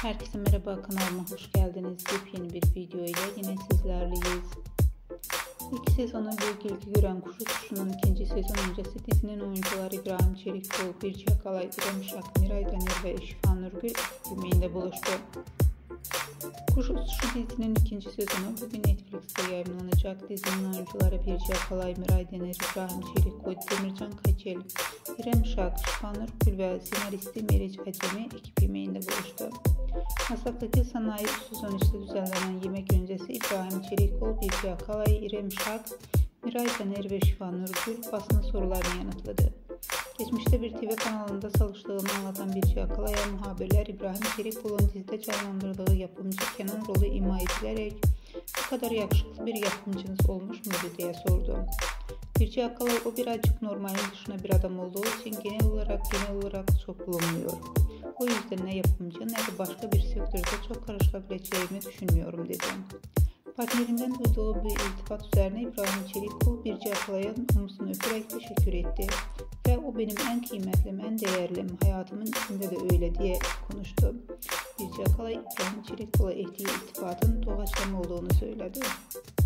Herkese merhaba, kanalıma hoş geldiniz. Yepyeni bir video ile yine sizlerleyiz. İlk sezonu büyük ilgi gören Kuş Uçuşu'nun ikinci sezon öncesi dizinin oyuncuları İbrahim Çelikkol, Birce Akalay, İrem Uşak, Miray Daner ve Şifa Nurgül filminde buluştu. Kuş Uçuşu dizinin ikinci sezonu bugün Netflix'te yayınlanacak. Dizinin oyuncuları Birce Akalay, Miray Daner, İbrahim Çelikkol, Demircan Kaçel, İrem Uşak, Şifa Nurgül ve senaristi Meriç Acemi ekip yemeğinde buluştu. Masaktaki sanayi sezon işte düzenlenen yemek öncesi İbrahim Çelikkol, Birce Akalay, İrem Uşak, Miray Daner ve Şifa Nurgül basın sorularını yanıtladı. Geçmişte bir TV kanalında çalıştığını anlatan Birce Akalay'a muhabirler İbrahim Çelikkol'un dizide canlandırdığı yapımcı Kenan rolü ima edilerek "Bu kadar yakışıklı bir yapımcınız olmuş muydu?" diye sordu. Birce Akalay o birazcık normalin dışına bir adam olduğu için genel olarak çok bulunmuyor. O yüzden ne yapımcı ne de başka bir sektörde çok karışabileceğimi düşünmüyorum dedi. Partnerinden duyduğu bir iltifat üzerine İbrahim Çelikkol Birce Akalay'ın omzunu öperek teşekkür etti ve "O benim en kıymetlim, en değerlim, hayatımın içinde de öyle" diye konuştu. Birce Akalay İbrahim Çelikkol'a ettiği iltifatın doğaçlama olduğunu söyledi.